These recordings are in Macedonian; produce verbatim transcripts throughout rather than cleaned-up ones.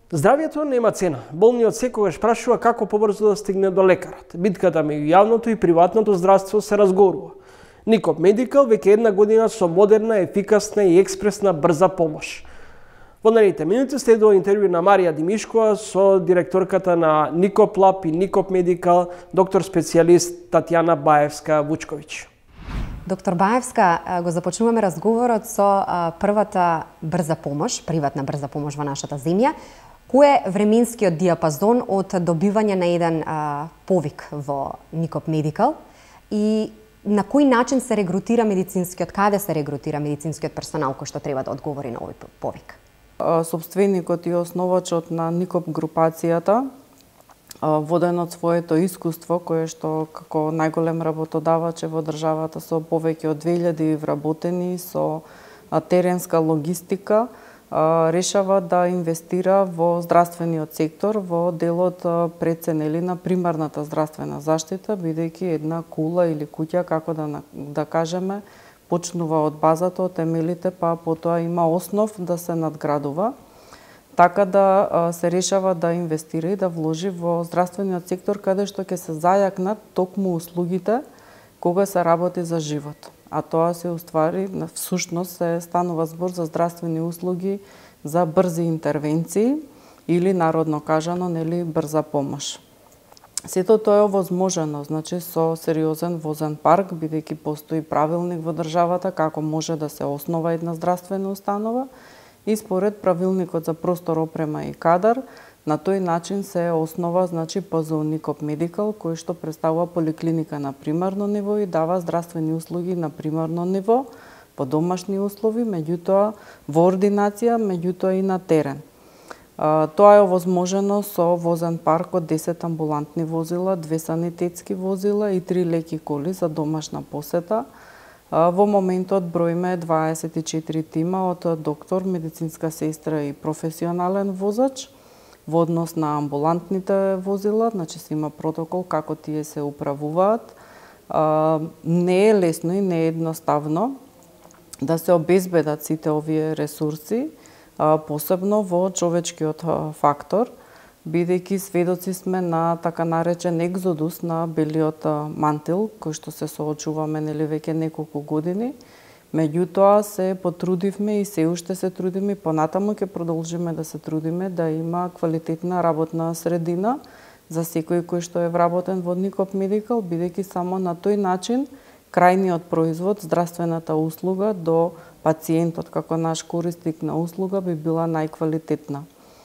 Здравието нема цена. Болниот секогаш прашува како побрзо да стигне до лекарот. Битката меѓу јавното и приватното здравство се разгорува. Никоп Медикал веќе една година со модерна, ефикасна и експресна брза помош. Во наредните минути следува интервју на Марија Димишкова со директорката на Никоп Лаб и Никоп Медикал, доктор специјалист Татјана Баевска-Вучковиќ. Доктор Баевска, го започнуваме разговорот со првата брза помош, приватна брза помош во нашата земја. Кој е временскиот диапазон од добивање на еден а, повик во Никоп Медикал и на кој начин се регрутира медицинскиот, каде се регрутира медицинскиот персонал кој што треба да одговори на овој повик? Собственикот и основачот на Никоп групацијата, воден од своето искуство, кое што како најголем работодавач во државата со повеќе од две илјади вработени, со теренска логистика, решава да инвестира во здравствениот сектор, во делот преценели на примарната здравствена заштита, бидејќи една кула или куќа, како да, да кажеме, почнува од базата, од темелите, па потоа има основ да се надградува. Така да се решава да инвестира и да вложи во здравствениот сектор, каде што ќе се зајакнат токму услугите кога се работи за живот. А тоа се уствари, всушност се станува збор за здравствени услуги за брзи интервенции или народно кажано, нели, брза помош. Сето тоа е овозможено, значи со сериозен возен парк, бидејќи постои правилник во државата како може да се основа една здравствена установа и според правилникот за простор, опрема и кадар, на тој начин се основа, значи, П З У Никоп Медикал, кој што представува поликлиника на примарно ниво и дава здравствени услуги на примарно ниво, по домашни услови, меѓутоа во ординација, меѓутоа и на терен. Тоа е овозможено со возен парк од десет амбулантни возила, две санитетски возила и три леки коли за домашна посета. Во моментот броиме дваесет и четири тима од доктор, медицинска сестра и професионален возач. Во однос на амбулантните возила, значи се има протокол како тие се управуваат. Не е лесно и не е едноставно да се обезбедат сите овие ресурси, посебно во човечкиот фактор, бидејќи сведоци сме на така наречен екзодус на белиот мантил, кој што се соочуваме, нели, веќе неколку години. Меѓутоа се потрудивме и се уште се трудиме и понатаму ќе продолжиме да се трудиме да има квалитетна работна средина за секој кој што е вработен во Никоп Медикал, бидејќи само на тој начин крајниот производ, здравствената услуга до пациентот како наш корисник на услуга би била најквалитетна.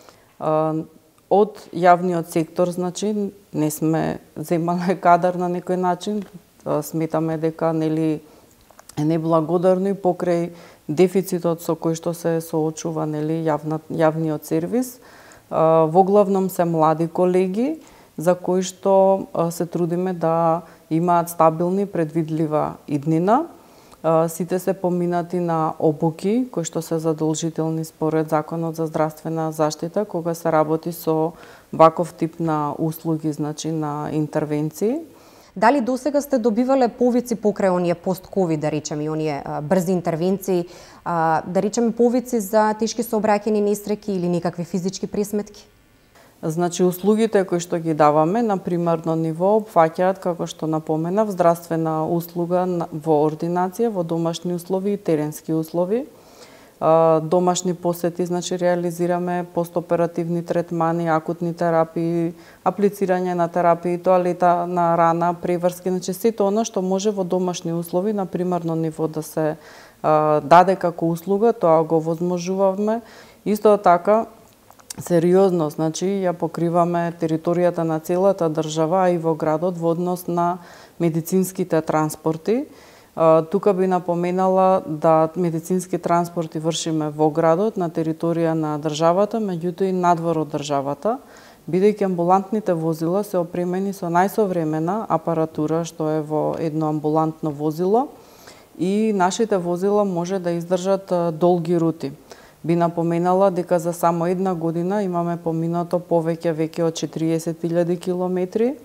Од јавниот сектор, значи, не сме земале кадар на некој начин, сметаме дека, нели, е неблагодарно и покрај дефицитот со кој што се соочува, нели, јавна, јавниот сервис. Во главном се млади колеги за кои што се трудиме да имаат стабилни, предвидлива иднина. Сите се поминати на обуки кои што се задолжителни според Законот за здравствена заштита кога се работи со ваков тип на услуги, значи на интервенции. Дали досега сте добивале повици покрај оние пост-ковид, да речеме, и оние а, брзи интервенции, а, да речеме повици за тешки сообраќајни несреќи или некакви физички пресметки? Значи, услугите кои што ги даваме на примарно ниво опфаќаат, како што напоменав, здравствена услуга во ординација, во домашни услови и теренски услови. Домашни посети, значи реализираме постоперативни третмани, акутни терапии, аплицирање на терапии, тоалета на рана, преврски, значи сето оно што може во домашни услови на примарно ниво да се а, даде како услуга, тоа го возможуваме. Исто така, сериозно, значи ја покриваме територијата на целата држава, а и во градот во однос на медицинските транспорти. Тука би напоменала да медицински транспорти вршиме во градот, на територија на државата, меѓутоа и надвор од државата, бидејќи амбулантните возила се опремени со најсовремена апаратура што е во едно амбулантно возило и нашите возила може да издржат долги рути. Би напоменала дека за само една година имаме поминато повеќе веќе од четириесет илјади километри.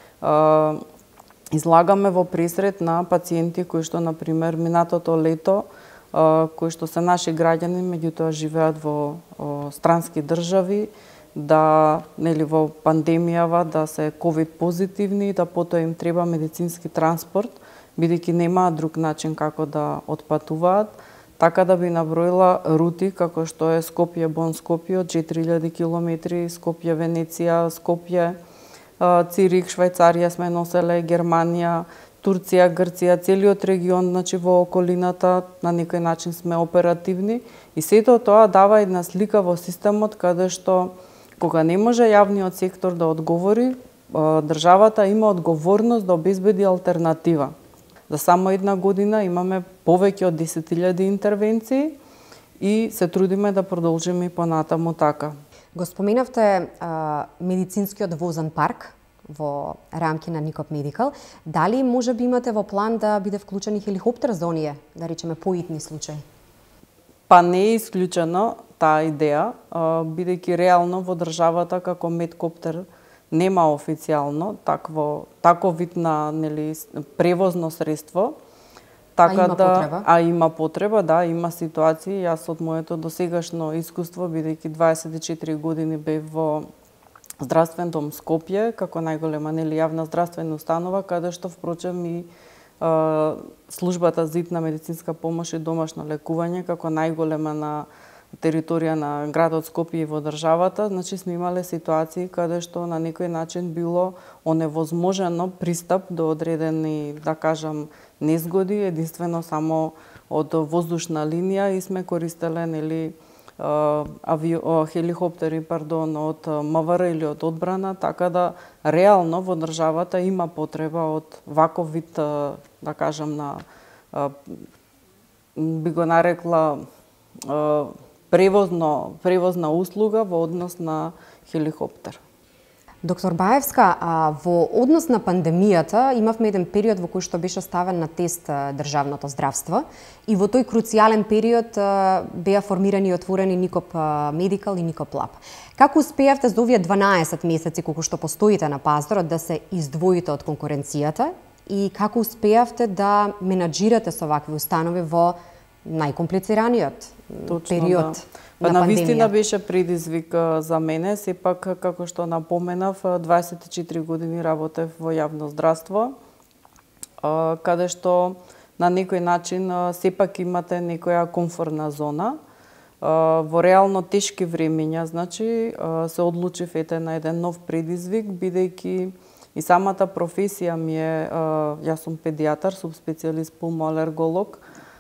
Излагаме во пресред на пациенти кои што, например, минатото лето, кои што се наши граѓани, меѓутоа живеат во странски држави, да, нели во пандемијава да се ковид позитивни, да потоа им треба медицински транспорт, бидејќи немаат друг начин како да отпатуваат. Така да би наброила рути како што е Скопје Бон Скопје од четири илјади километри, Скопје Венеција, Скопје Цирих, Швајцарија сме носеле, Германија, Турција, Грција, целиот регион, значи во околината на некој начин сме оперативни и сето тоа дава една слика во системот каде што кога не може јавниот сектор да одговори, државата има одговорност да обезбеди алтернатива. За само една година имаме повеќе од десет илјади интервенции и се трудиме да продолжиме и понатаму така. Го споменавте а, медицинскиот возен парк во рамки на Никоп Медикал. Дали може би имате во план да биде вклучен и хеликоптер за оние, да речеме, поитни случаи? Па не е исклучено таа идеја, бидејќи реално во државата како медкоптер нема официјално такво таков вид на нели превозно средство. Така а има да, потреба? А има потреба, да, има ситуации. Јас од моето досегашно искуство, бидејќи дваесет и четири години бев во здравствен дом Скопје, како најголема нели јавна здравствена установа, каде што впрочем и а, службата за итна медицинска помош и домашно лекување, како најголема на територија на градот Скопје и во државата, значи сме имале ситуации каде што на некој начин било оневозможено пристап до одредени, да кажам, незгоди, единствено само од воздушна линија и сме користеле нели авио, хеликоптери, пардон, од МВР или од одбрана, така да реално во државата има потреба од ваков вид, да кажам, на би го нарекла превозно превозна услуга во однос на хеликоптер. Доктор Баевска, а, во однос на пандемијата имавме еден период во кој што беше ставен на тест а, државното здравство и во тој круцијален период а, беа формирани и отворени Никоп Медикал и Никоп Лаб. Како успеавте за овие дванаесет месеци колку што постоите на пазарот да се издвоите од конкуренцијата и како успеавте да менаџирате со вакви установи во најкомплицираниот Точно, период да. на Па пандемија? навистина беше предизвик за мене, сепак како што напоменав, дваесет и четири години работев во јавно здравство, каде што на некој начин сепак имате некоја комфортна зона. Во реално тешки времења, значи, се одлучив ете на еден нов предизвик, бидејќи и самата професија ми е, јас сум педијатар, субспецијалист пулмоалерголог,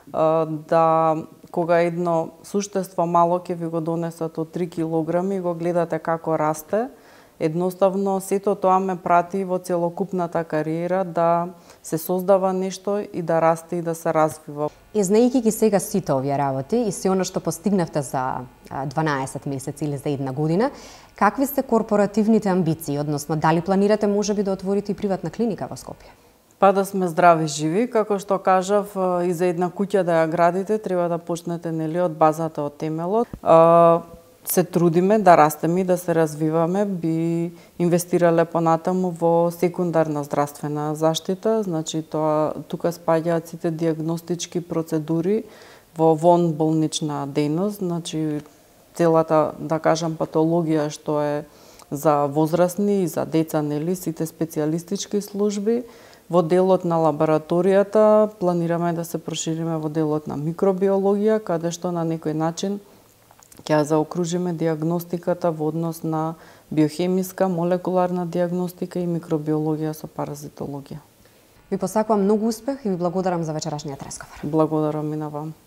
да кога едно суштество мало ќе ви го донесат од три килограми и го гледате како расте, едноставно сето тоа ме прати во целокупната кариера да се создава нешто и да расте и да се развива. И знаејќи ги сега сите овие работи и се оно што постигнавте за дванаесет месеци или за една година, какви се корпоративните амбиции, односно дали планирате можеби да отворите и приватна клиника во Скопје? Па да сме здрави живи, како што кажав, и за една куќа да ја градите, треба да почнете нели од базата, од темелот. Се трудиме да растеме и да се развиваме, би инвестирале понатаму во секундарна здравствена заштита, значи тоа тука спаѓаат сите диагностички процедури во вон болнична дејност, значи целата, да кажам, патологија што е за возрастни и за деца, нели, сите специјалистички служби. Во делот на лабораторијата планираме да се прошириме во делот на микробиологија, каде што на некој начин ќе заокружиме диагностиката во однос на биохемиска, молекуларна диагностика и микробиологија со паразитологија. Ви посакувам многу успех и ви благодарам за вечерашниот разговор. Благодарам и на вам.